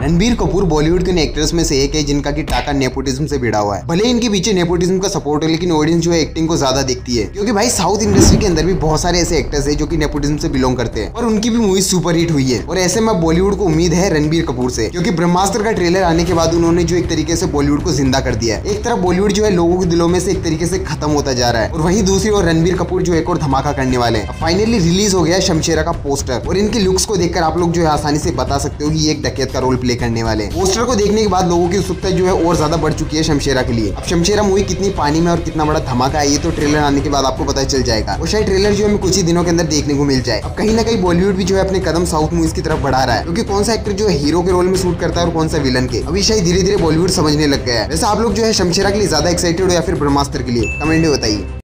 रणबीर कपूर बॉलीवुड के एक्टर्स में से एक है जिनका की टाका नेपोटिज्म से भिड़ा हुआ है। भले इनके पीछे नेपोटिज्म का सपोर्ट है, लेकिन ऑडियंस जो है एक्टिंग को ज्यादा देखती है, क्योंकि भाई साउथ इंडस्ट्री के अंदर भी बहुत सारे ऐसे एक्टर्स है जो कि नेपोटिज्म से बिलोंग करते हैं और उनकी भी मूवी सुपर हिट हुई है। और ऐसे में बॉलीवुड को उम्मीद है रणबीर कपूर से, क्योंकि ब्रह्मास्त्र का ट्रेलर आने के बाद उन्होंने जो एक तरीके से बॉलीवुड को जिंदा कर दिया है। एक तरफ बॉलीवुड जो है लोगों के दिलों में से एक तरीके से खत्म होता जा रहा है, और वहीं दूसरी ओर रणबीर कपूर जो एक और धमाका करने वाले हैं। फाइनली रिलीज हो गया शमशेरा का पोस्टर, और इनके लुक्स को देखकर आप लोग जो है आसानी से बता सकते हो कि ये एक डकैत का रोल प्ले करने वाले हैं। पोस्टर को देखने के बाद लोगों की उत्सुकता जो है और ज्यादा बढ़ चुकी है शमशेरा के लिए। अब शमशेरा मूवी कितनी पानी में और कितना बड़ा धमाका है, ये तो ट्रेलर आने के बाद आपको पता चल जाएगा, और शायद ट्रेलर जो है कुछ ही दिनों के अंदर देखने को मिल जाए। अब कहीं ना कहीं बॉलीवुड भी जो है अपने कदम साउथ मूवीज की तरफ बढ़ा रहा है, क्योंकि कौन सा एक्टर जो है हीरो के रोल में शूट करता है और कौन सा विलन के, अभी शायद धीरे धीरे बॉलीवुड समझने लग गया है। वैसे आप लोग जो है शमशेरा के लिए ज्यादा एक्साइटेड हो या फिर ब्रह्मास्त्र के लिए, कमेंट में बताइए।